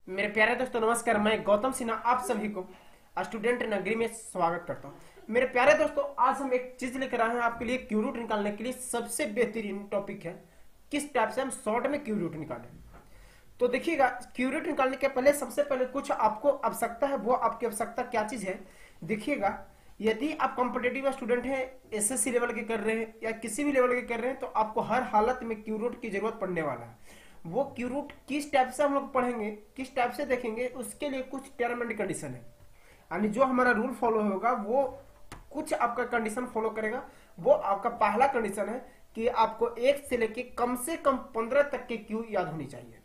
मेरे प्यारे दोस्तों नमस्कार। मैं गौतम सिन्हा आप सभी को स्टूडेंट नगरी में स्वागत करता हूं। मेरे प्यारे दोस्तों आज हम एक चीज लेकर आए हैं आपके लिए। क्यू रूट निकालने के लिए सबसे बेहतरीन टॉपिक है किस टाइप से हम शॉर्ट में क्यू रूट निकालें। तो देखिएगा, क्यू रूट निकालने के पहले सबसे पहले कुछ आपको आवश्यकता है। वो आपकी आवश्यकता क्या चीज है देखिएगा। यदि आप कॉम्पिटेटिव स्टूडेंट हैं, एसएससी लेवल के कर रहे हैं या किसी भी लेवल के कर रहे हैं, तो आपको हर हालत में क्यू रूट की जरूरत पड़ने वाला है। वो क्यू रूट किस टाइप से हम लोग पढ़ेंगे, किस टाइप से देखेंगे, उसके लिए कुछ टर्म एंड कंडीशन है। यानी जो हमारा रूल फॉलो होगा वो कुछ आपका कंडीशन फॉलो करेगा। वो आपका पहला कंडीशन है कि आपको 1 से लेके कम से कम 15 तक के क्यू याद होनी चाहिए।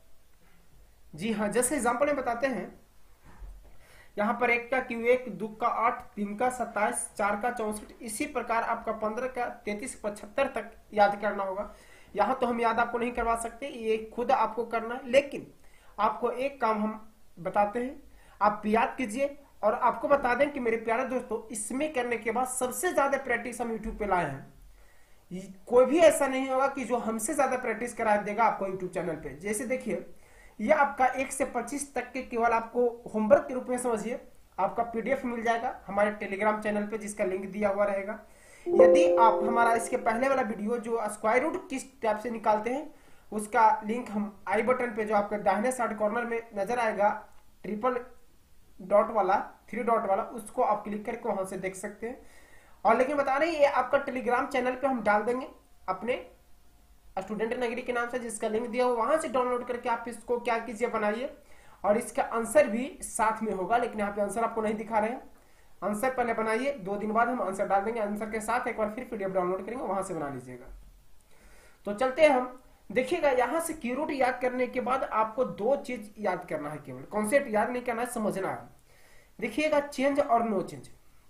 जी हाँ, जैसे एग्जाम्पल में बताते हैं, यहाँ पर 1 का क्यू 1, 2 का 8, 3 का 27, 4 का 64, इसी प्रकार आपका 15 का 33, 75 तक याद करना होगा। यहाँ तो हम याद आपको नहीं करवा सकते, ये खुद आपको करना है। लेकिन आपको एक काम हम बताते हैं, आप याद कीजिए और आपको बता दें कि मेरे प्यारे दोस्तों, इसमें करने के बाद सबसे ज्यादा प्रैक्टिस हम यूट्यूब पे लाए हैं। कोई भी ऐसा नहीं होगा कि जो हमसे ज्यादा प्रैक्टिस करा देगा आपको यूट्यूब चैनल पे। जैसे देखिए, ये आपका 1 से 25 तक के केवल आपको होमवर्क के रूप में समझिए। आपका पीडीएफ मिल जाएगा हमारे टेलीग्राम चैनल पे, जिसका लिंक दिया हुआ रहेगा। यदि आप हमारा इसके पहले वाला वीडियो जो स्क्वायर रूट किस टाइप से निकालते हैं, उसका लिंक हम आई बटन पे जो आपके दाहिने साइड कॉर्नर में नजर आएगा, ट्रिपल डॉट वाला, 3 डॉट वाला, उसको आप क्लिक करके वहां से देख सकते हैं। और लेकिन बता रहे हैं, ये आपका टेलीग्राम चैनल पे हम डाल देंगे अपने स्टूडेंट नगरी के नाम से, जिसका लिंक दिया हुआ, वहां से डाउनलोड करके आप इसको क्या कीजिए, बनाइए। और इसका आंसर भी साथ में होगा, लेकिन यहाँ पे आंसर आपको नहीं दिखा रहे हैं। आंसर पहले बनाइए, 2 दिन बाद हम आंसर डाल देंगे। आंसर के साथ एक बार फिर पीडीएफ डाउनलोड करेंगे, वहां से बना लीजिएगा। तो चलते हैं हम। देखिएगा, यहां से क्यू रूट याद करने के बाद आपको 2 चीज याद करना है, केवल कॉन्सेप्ट याद नहीं करना है, समझना है। देखिएगा, चेंज और नो चेंज।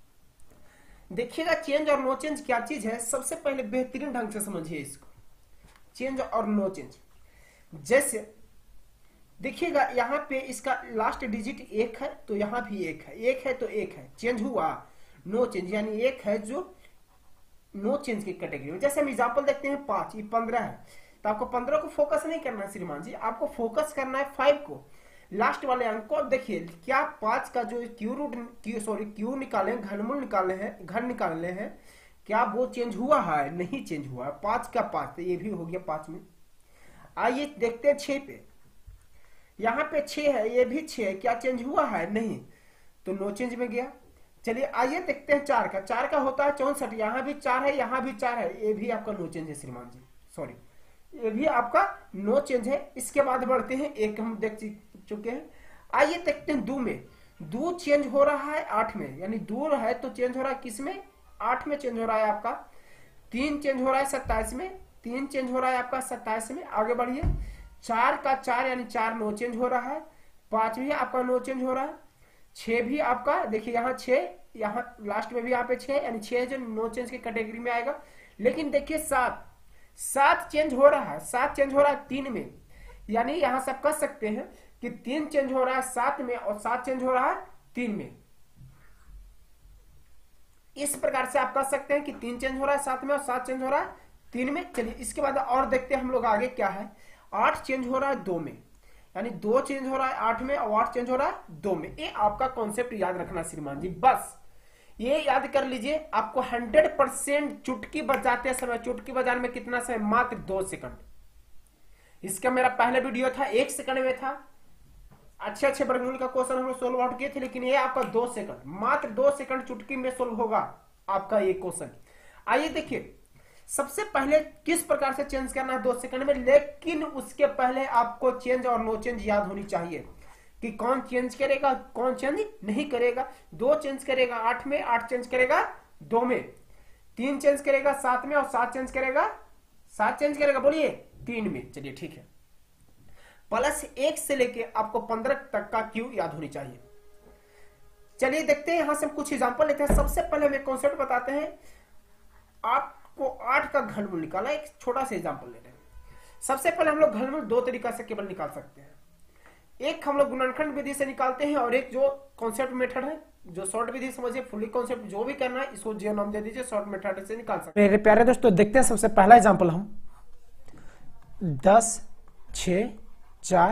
देखिएगा, चेंज और नो चेंज क्या चीज है, सबसे पहले बेहतरीन ढंग से समझिए इसको। चेंज और नो चेंज, जैसे देखिएगा यहाँ पे इसका लास्ट डिजिट 1 है, तो यहाँ भी 1 है, 1 है तो 1 है, चेंज हुआ। नो चेंज यानी 1 है जो नो चेंज की कैटेगरी में। जैसे हम एग्जांपल देखते हैं, 5, ये 15 है, तो आपको 15 को फोकस नहीं करना है श्रीमान जी, आपको फोकस करना है 5 को, लास्ट वाले अंक को। देखिए क्या 5 का जो क्यू निकाले, घनमूल निकाले हैं, घन निकाले हैं, क्या वो चेंज हुआ है? नहीं चेंज हुआ है। 5 का 5, तो ये भी हो गया 5 में। आइए देखते हैं 6 पे। यहाँ पे 6 है, ये भी 6 है, क्या चेंज हुआ है? नहीं, तो नो चेंज में गया। चलिए आइए देखते हैं 4 का। 4 का होता है 64, यहाँ भी 4 है, यहाँ भी 4 है, ये भी आपका नो चेंज है श्रीमान जी, सॉरी, ये भी आपका नो चेंज है। इसके बाद बढ़ते हैं, 1 हम देख चुके हैं। आइए देखते हैं 2 में। 2 चेंज हो रहा है 8 में, यानी 2 है तो चेंज हो रहा है किस में? 8 में चेंज हो रहा है आपका। 3 चेंज हो रहा है 27 में, 3 चेंज हो रहा है आपका 27 में। आगे बढ़िए, 4 का 4 यानी 4 नो चेंज हो रहा है। 5 भी आपका नो चेंज हो रहा है। 6 भी आपका, देखिए यहाँ 6, यहाँ लास्ट में भी यहाँ पे 6, यानी 6 जो नो चेंज की कैटेगरी में आएगा। लेकिन देखिए 7 चेंज हो रहा है, 7 चेंज हो रहा है 3 में, यानी यहां से कह सकते हैं कि 3 चेंज हो रहा है 7 में और 7 चेंज हो रहा है 3 में। इस प्रकार से आप कह सकते हैं कि 3 चेंज हो रहा है 7 में और 7 चेंज हो रहा है 3 में। चलिए इसके बाद और देखते हैं हम लोग आगे क्या है। 8 चेंज हो रहा है 2 में, यानी 2 चेंज हो रहा है 8 में और 8 चेंज हो रहा है 2 में। ये आपका कॉन्सेप्ट याद रखना श्रीमान जी, बस ये याद कर लीजिए। आपको 100% चुटकी बजाते समय, चुटकी बजाने में कितना समय? मात्र 2 सेकंड। इसका मेरा पहला वीडियो था 1 सेकंड में था, अच्छे वर्गमूल का क्वेश्चन हम लोग सोल्व आउट किए थे, लेकिन ये आपका 2 सेकंड, मात्र 2 सेकंड चुटकी में सोल्व होगा आपका ये क्वेश्चन। आइए देखिए, सबसे पहले किस प्रकार से चेंज करना है 2 सेकंड में, लेकिन उसके पहले आपको चेंज और नो चेंज याद होनी चाहिए कि कौन चेंज करेगा, कौन चेंज नहीं करेगा। 2 चेंज करेगा 8 में, 8 चेंज करेगा 2 में, 3 चेंज करेगा 7 में और 7 चेंज करेगा बोलिए 3 में। चलिए ठीक है, प्लस 1 से लेके आपको 15 तक का क्यू याद होनी चाहिए। चलिए देखते हैं, यहां से हम कुछ एग्जांपल लेते हैं। सबसे पहले हमें कॉन्सेप्ट बताते हैं। आपको 8 का घनमूल निकाला, एक छोटा सा एग्जांपल ले रहे हैं। सबसे पहले हम लोग घनमूल 2 तरीका से केवल निकाल सकते हैं। एक हम लोग गुणनखंड विधि से निकालते हैं, और एक जो कॉन्सेप्ट मेथड है, जो शॉर्ट विधि समझिए, फुली कॉन्सेप्ट जो भी करना है इसको जो नाम दे दीजिए, शॉर्ट मेथड से निकाल सकते हैं। मेरे प्यारे दोस्तों देखते हैं, सबसे पहला एग्जांपल हम 10, 6, 4,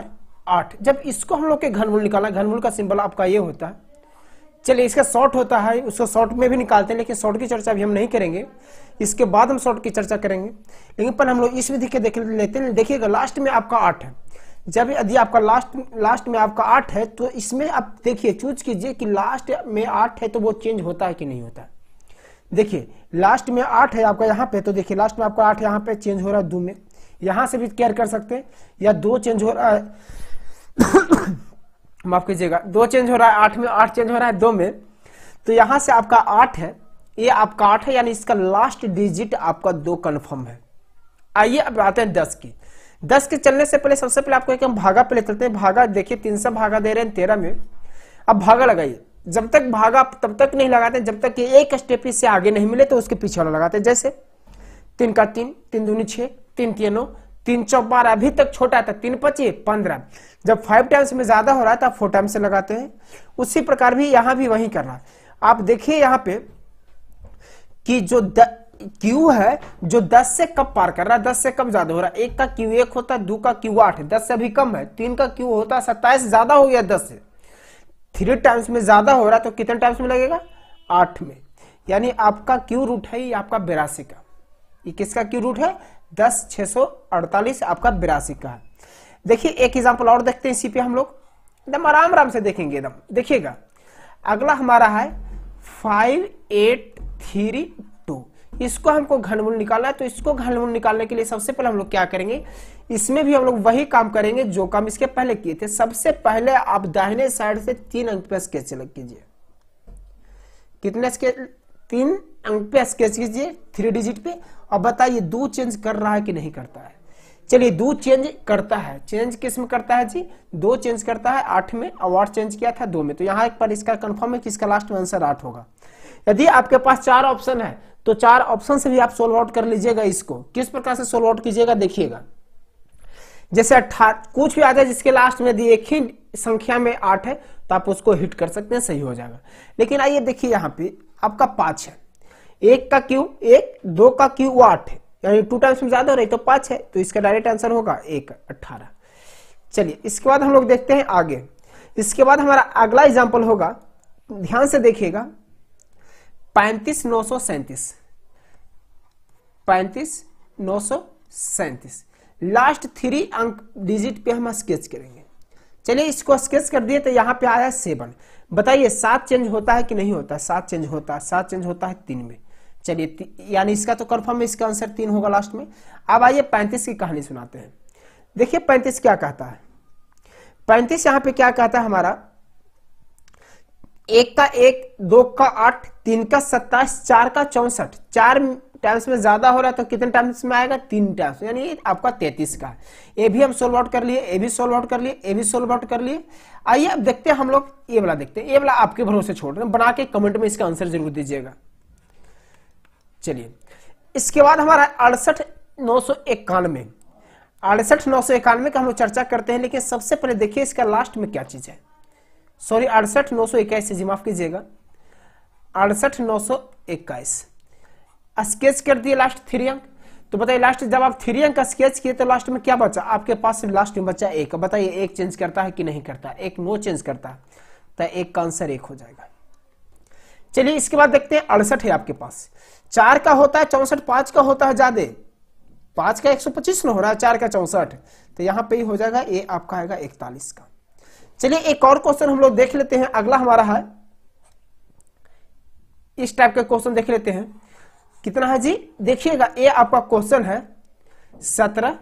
8। जब इसको हम लोग के घनमूल निकालना, घनमूल का सिंबल आपका ये होता है। चलिए इसका शॉर्ट होता है, उसको शॉर्ट में भी निकालते हैं, लेकिन शॉर्ट की चर्चा भी हम नहीं करेंगे, इसके बाद हम शॉर्ट की चर्चा करेंगे। लेकिन पर हम लोग इस विधि के देख लेते हैं। देखिएगा लास्ट में आपका 8 है। जब यदि आपका लास्ट में आपका 8 है तो इसमें आप देखिए चूज कीजिए कि लास्ट में 8 है तो वो चेंज होता है कि नहीं होता है। देखिए लास्ट में 8 है आपका यहाँ पे, तो देखिए लास्ट में आपका 8 यहाँ पे चेंज हो रहा है 2 में, यहां से भी केयर कर सकते हैं, या 2 चेंज हो रहा है माफ कीजिएगा 2 चेंज हो रहा है 8 में, 8 चेंज हो रहा है 2 में, तो यहां से आपका 8 है, ये आपका 8 है, यानी इसका लास्ट डिजिट आपका 2 कन्फर्म है। आइए अब आते हैं 10 की। 10 के चलने से पहले सबसे पहले आपको एक हम भागा पे ले चलते हैं। भागा देखिए 3 से भागा दे रहे हैं 13 में। अब भागा लगाइए, जब तक भागा तब तक नहीं लगाते जब तक कि एक स्टेप इससे आगे नहीं मिले तो उसके पीछे वाला लगाते हैं। जैसे 3 का 3, 3 दूनी 6, 3 3 9, 3 चौक 12, अभी तक छोटा था, 3 5 15। जब 5 टाइम्स में ज्यादा हो रहा था 4 टाइम्स से लगाते हैं। उसी प्रकार भी यहां भी वही करना। आप देखिए यहां पे कि जो क्यू है जो 10 से कब पार कर रहा है, 10 से कब ज्यादा हो रहा है। 1 का क्यू 1 होता है, 2 का क्यू 8 है, 10 से अभी कम है। 3 का क्यू होता है 27, ज्यादा हो गया 10 से। 3 टाइम्स में ज्यादा हो रहा है तो कितने टाइम्स में लगेगा, 8 में। यानी आपका क्यू रूट है ये आपका 82 का। ये किसका क्यू रूट है, 10 648 आपका 82 का है। देखिए एक एग्जांपल और देखते हैं इसी पे हम लोग, एकदम आराम से देखेंगे एकदम। देखिएगा अगला हमारा है 5832। इसको हमको घनमूल निकालना है, तो इसको घनमूल निकालने के लिए सबसे पहले हम लोग क्या करेंगे, इसमें भी हम लोग वही काम करेंगे जो काम इसके पहले किए थे। सबसे पहले आप दाहिने साइड से 3 अंक पे स्केच कीजिए। कितने स्केच, 3 अंक पे स्केच कीजिए 3 डिजिट पे, और बताइए 2 चेंज कर रहा है कि नहीं करता है। चलिए 2 चेंज करता है। चेंज किस में करता है जी, 2 चेंज करता है 8 में, और 8 चेंज किया था 2 में। तो यहाँ एक पर इसका कंफर्म है कि इसका लास्ट में आंसर 8 होगा। यदि आपके पास 4 ऑप्शन है तो 4 ऑप्शन से भी आप सोल्व आउट कर लीजिएगा। इसको किस प्रकार से सोल्व आउट कीजिएगा देखिएगा। जैसे 18 कुछ भी आ जाए जिसके लास्ट में यदि एक ही संख्या में 8 है तो आप उसको हिट कर सकते हैं, सही हो जाएगा। लेकिन आइए देखिए यहाँ पे आपका 5 है, 1 का क्यू 1, 2 का क्यू 8 है, यानी 2 टाइम्स में ज्यादा हो रही तो 5 है, तो इसका डायरेक्ट आंसर होगा 1 18। चलिए इसके बाद हम लोग देखते हैं आगे। इसके बाद हमारा अगला एग्जाम्पल होगा, ध्यान से देखिएगा, 35937। 35937 लास्ट 3 अंक डिजिट पे हम स्केच करेंगे। चलिए इसको स्केच कर दिए तो यहाँ पे आया 7। बताइए 7 चेंज होता है कि नहीं होता है, 7 चेंज होता है, 7 चेंज होता है 3 में। चलिए यानी इसका तो कंफर्म है, इसका आंसर 3 होगा लास्ट में। अब आइए 35 की कहानी सुनाते हैं। देखिए 35 क्या कहता है, 35 यहाँ पे क्या कहता है हमारा, 1 का 1, 2 का 8, 3 का 27, 4 का 64। 4 टाइम्स में ज्यादा हो रहा है तो कितने टाइम्स में आएगा, 3 टाइम्स, यानी आपका 33 का। ये भी हम सोल्व आउट कर लिए, ये भी सोल्व आउट कर लिए, ये भी सोल्व आउट कर लिए। आइए अब देखते हैं हम लोग ये वाला देखते हैं। ये वाला आपके भरोसे छोड़ रहे हैं, बना के कमेंट में इसका आंसर जरूर दीजिएगा। चलिए इसके बाद हमारा 68991। 68991 का हम लोग चर्चा करते हैं, लेकिन सबसे पहले देखिए इसका लास्ट में क्या चीज है। सॉरी 68921 जी, माफ कीजिएगा, 68921 स्केच कर दिए लास्ट 3 अंक। तो बताइए लास्ट जब आप 3 अंक का स्केच किए तो लास्ट में क्या बचा आपके पास, लास्ट में बचा 1। बताइए 1 चेंज करता है कि नहीं करता, 1 नो चेंज करता है, तो 1 का आंसर 1 हो जाएगा। चलिए इसके बाद देखते हैं 68 है आपके पास। 4 का होता है 64, 5 का होता है ज्यादा, 5 का 125 न हो रहा है, 4 का 64, तो यहां पे ही हो जाएगा, ये आपका आएगा 41 का। चलिए एक और क्वेश्चन हम लोग देख लेते हैं। अगला हमारा है इस टाइप का क्वेश्चन देख लेते हैं। कितना है जी, देखिएगा ये आपका क्वेश्चन है 17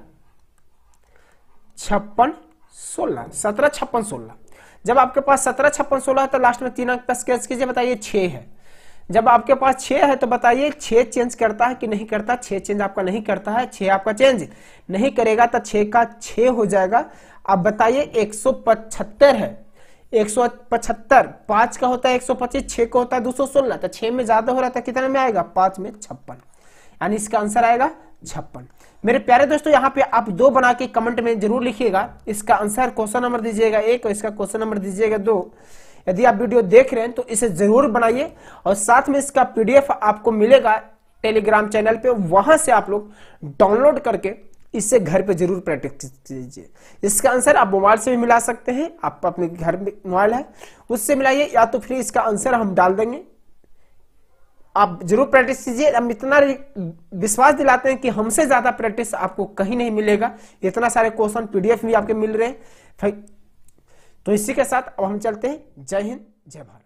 56 16। 17 56 16। जब आपके पास 17 56 16 है तो लास्ट में 3 अंक पर स्केच कीजिए। बताइए 6 है। जब आपके पास 6 है तो बताइए 6 चेंज करता है कि नहीं करता। 6 चेंज आपका नहीं करता है, 6 आपका चेंज नहीं करेगा, तो 6 का 6 हो जाएगा। अब बताइए 175 है, 175, 5 का होता है 125, 6 का होता है 216, तो 6 में ज्यादा हो रहा था, कितने में आएगा, 5 में 56, यानी इसका आंसर आएगा 56। मेरे प्यारे दोस्तों यहाँ पे आप 2 बना के कमेंट में जरूर लिखिएगा। इसका आंसर क्वेश्चन नंबर दीजिएगा 1 और इसका क्वेश्चन नंबर दीजिएगा 2। यदि आप वीडियो देख रहे हैं तो इसे जरूर बनाइए, और साथ में इसका PDF आपको मिलेगा टेलीग्राम चैनल पे, वहां से आप लोग डाउनलोड करके इससे घर पे जरूर प्रैक्टिस कीजिए। इसका आंसर आप मोबाइल से भी मिला सकते हैं, आप अपने घर में मोबाइल है उससे मिलाइए, या तो फिर इसका आंसर हम डाल देंगे। आप जरूर प्रैक्टिस कीजिए। हम इतना विश्वास दिलाते हैं कि हमसे ज्यादा प्रैक्टिस आपको कहीं नहीं मिलेगा। इतना सारे क्वेश्चन PDF भी आपके मिल रहे हैं। तो इसी के साथ अब हम चलते हैं। जय हिंद, जय भारत।